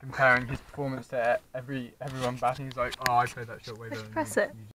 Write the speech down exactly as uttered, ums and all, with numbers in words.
comparing his performance to every everyone batting. He's like, oh, I played that shot way better. Press it.